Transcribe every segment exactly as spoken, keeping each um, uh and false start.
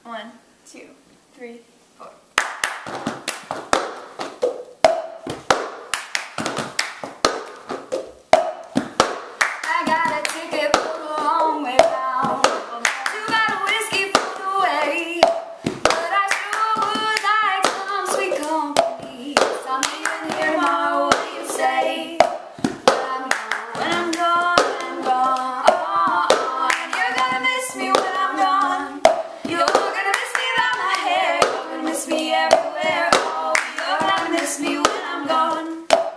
One, two, three, four. I got a ticket for the long way round. You got a whiskey for the way, but I sure would like some sweet company. So I'm leaving here tomorrow. What do you say? When I'm gone, when I'm gone, I'm gone. Oh, oh, and you're gonna miss me when I'm gone. You're gonna miss me by my hair. You're gonna miss me everywhere. Oh, you're gonna miss me when I'm gone.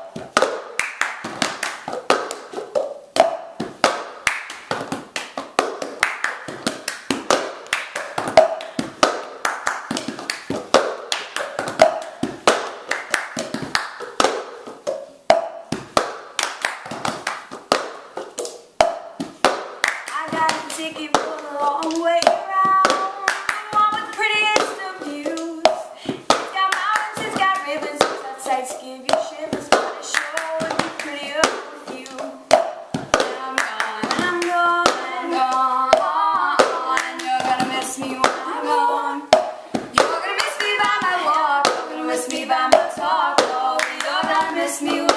Ticket for the long way around, the one with the prettiest of views. It's got mountains, it's got ribbons, it's got sights, give you shivers, but it sure would be prettier with you. When I'm gone, when I'm gone, when I'm gone, oh, and you're gonna miss me when I'm gone. You're gonna miss me by my walk, you're gonna miss me by my talk, oh, you're gonna miss me when